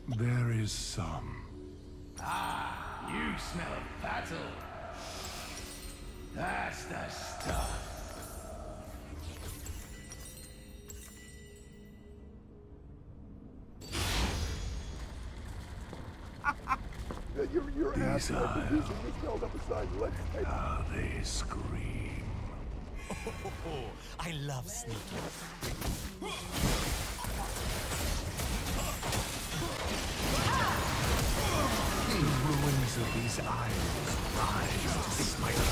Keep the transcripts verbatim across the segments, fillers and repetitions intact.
There is some. Ah, you smell of battle. That's the stuff. Your, your ass is producing this held up aside. Let's take How they scream. Oh, I love sneaking. The ruins of these isles rise to smite.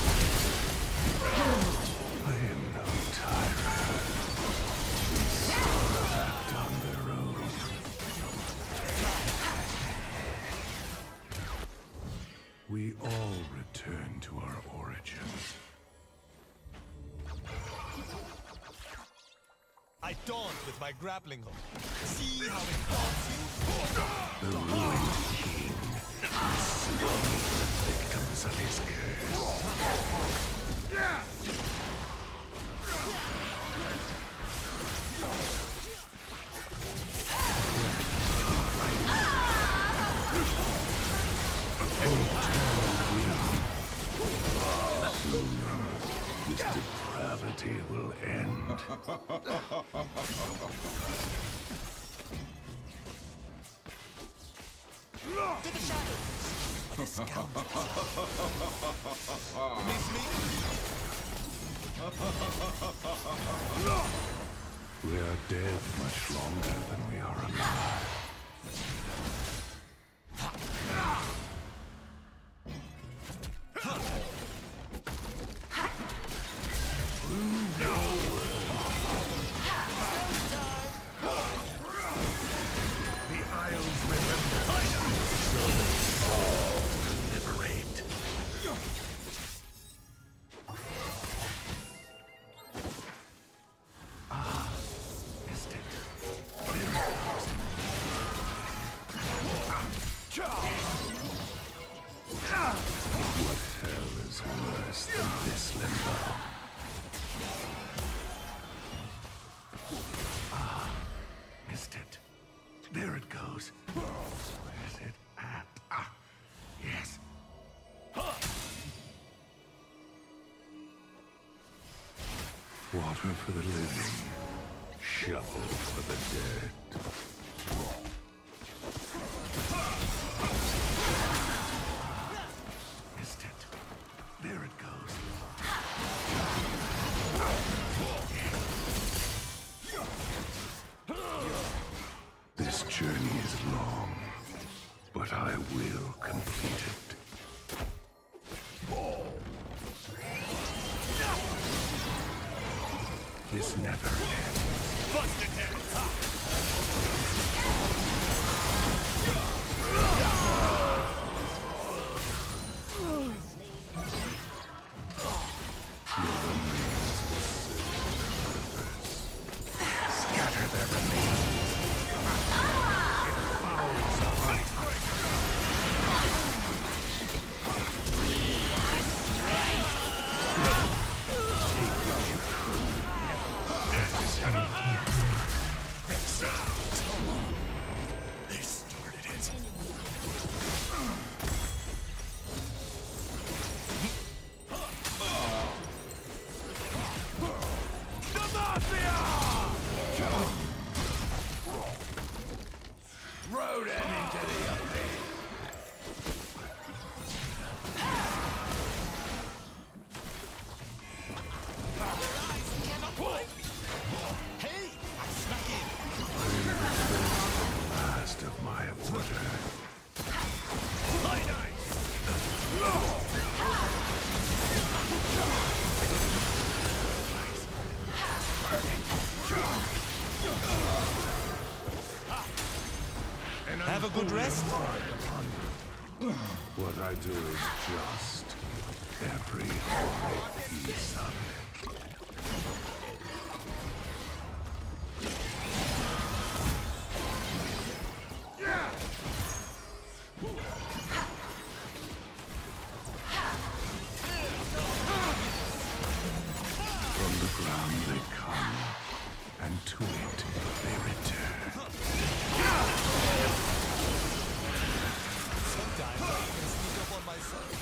I am no tyrant. Some act on their own. We all return to our origins. I taunt with my grappling hook. See how it taunts you? The ruined king slays the victims of his curse. Yeah! This depravity will end. To the shadows! The scoundrels! Miss me? We are dead much longer than we are alive. There it goes. Where's it at? Ah, yes. Water for the living, shovel for the dead. Missed it. There it goes. This journey is long, but I will complete it. This never ends. Busted him! Scatter their remains. They started it. The Mafia! Throw them into the abyss. Hey, I snuck in. Last of my order. High nice. Have a good rest. What I do is just every holy piece of it. From the ground they come, and to it they return. can sneak up on myself.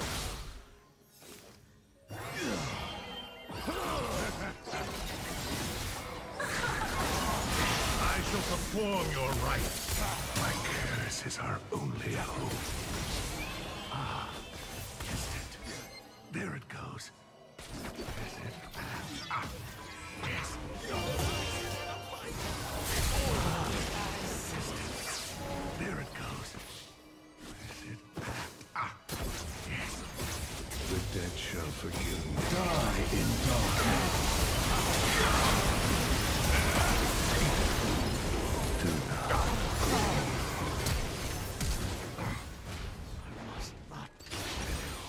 I shall perform your rites. My curse is our only hope. Ah, is it? There it goes. Is it? Ah, yes. There it goes. Is it? Ah, yes. The dead shall forgive me. Die in darkness. Do not. I must not fail.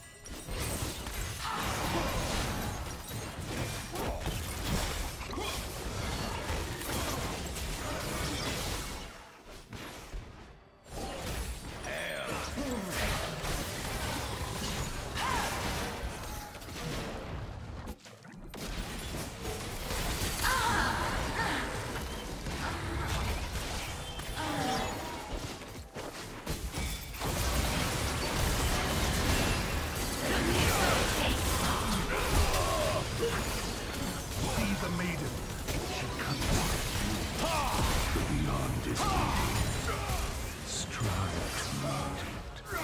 See the maiden. She comes to you. The beyond is waiting. Strive to meet it.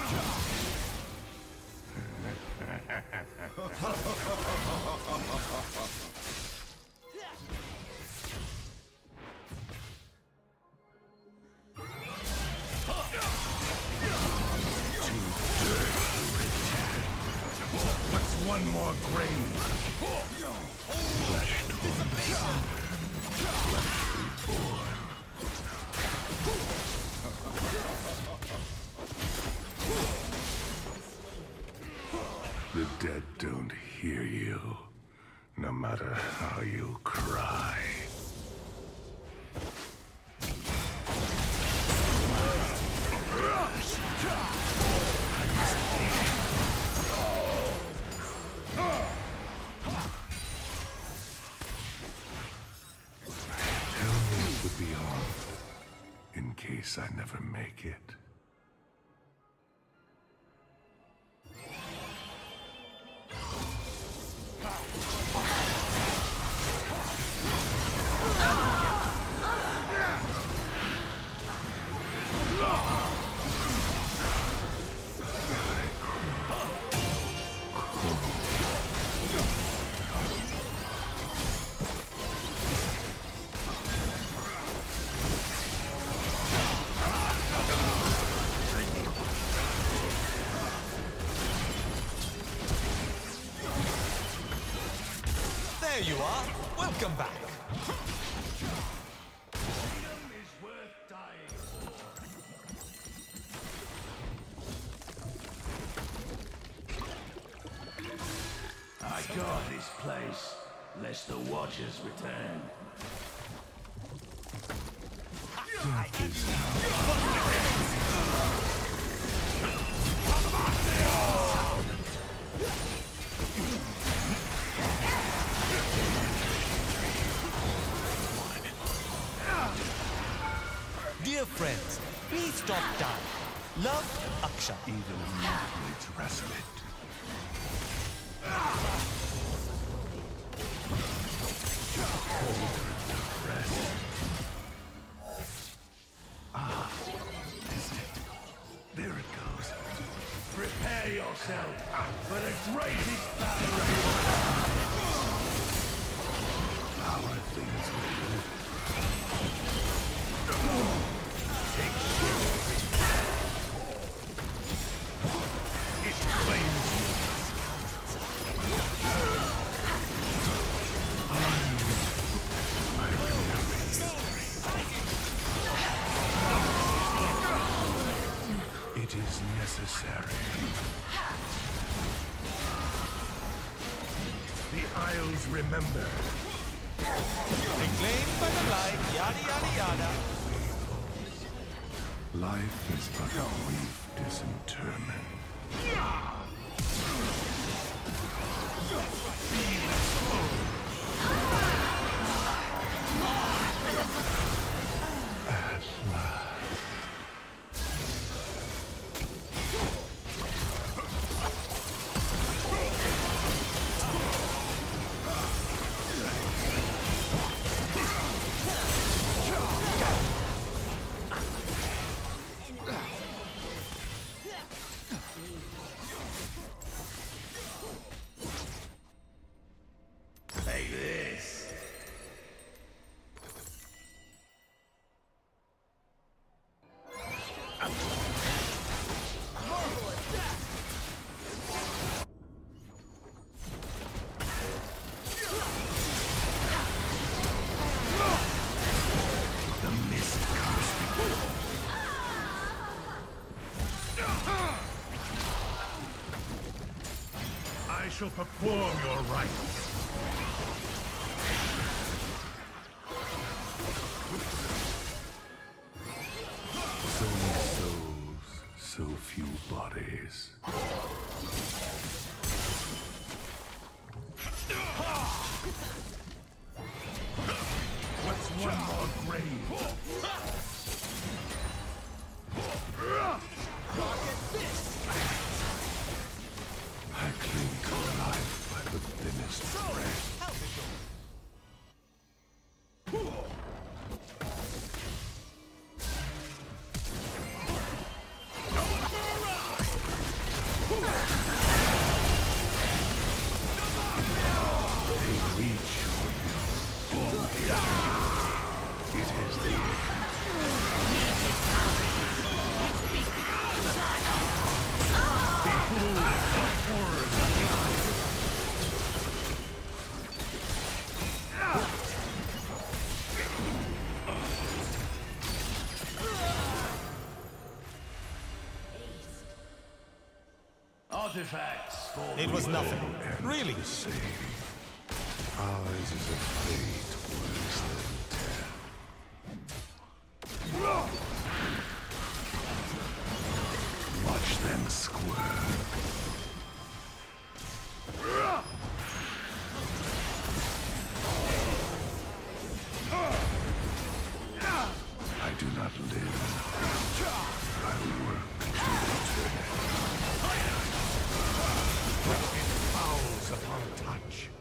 Too dirty to return. What's one more grave? Flesh torn asunder. Flesh reborn. The dead don't hear you, no matter how you cry. Tell me the beyond, in case I never make it. There you are. Welcome back. Freedom is worth dying for. I guard this place, lest the Watchers return. Dear friends, please stop dying. Love, Aksha. Even a monk needs respite. Hold the rest. Ah, is it? There it goes. Prepare yourself for the greatest battle. Power things with you. Take shit. It claims you. I remember you. It is necessary. The Isles remember. Reclaimed by the light, yada yada yada. Life is but a brief disinterment. At last. shall perform your rites. So many souls, so few bodies. What's one more grave? I cling to life by the thinnest thread. How's it going? They reach for you. It is the Artifacts for It was nothing. Really? the same. Ours is a fate worse than death. Watch them squirm. I do not live. I work to return. It fouls upon touch.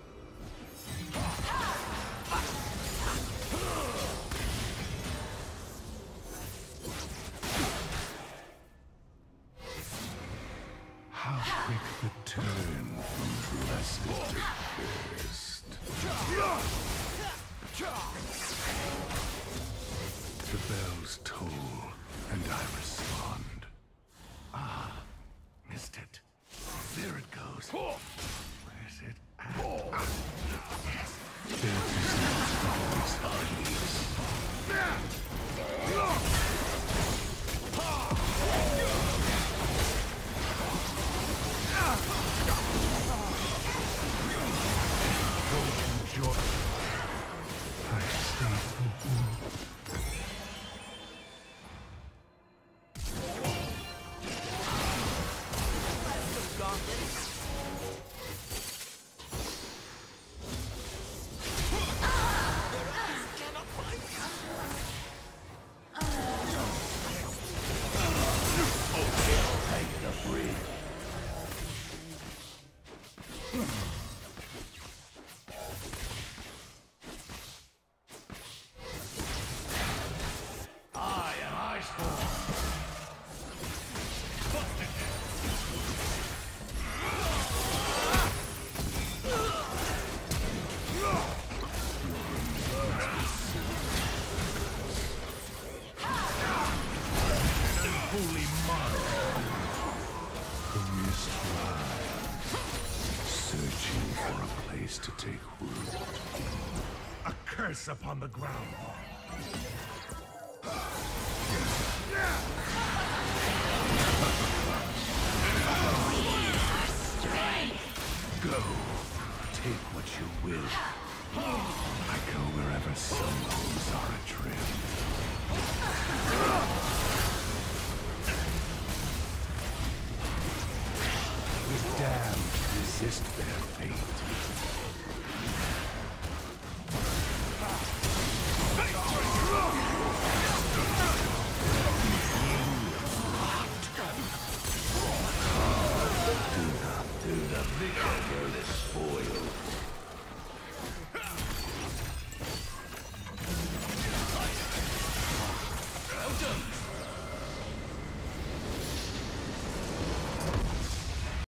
How quick the turn from blessed to cursed. The bells toll, and I respond. Ah, missed it. There it goes. Where's it at? Ah, yes. Death is not always peace. Enjoy. I stay. take the bridge. I am Iceborne. Holy monster. The mist rise, searching for a place to take root. A curse upon the ground. Go. Take what you will. I go wherever souls are adrift. The damned resist their fate. To the victor go the spoil. Welcome.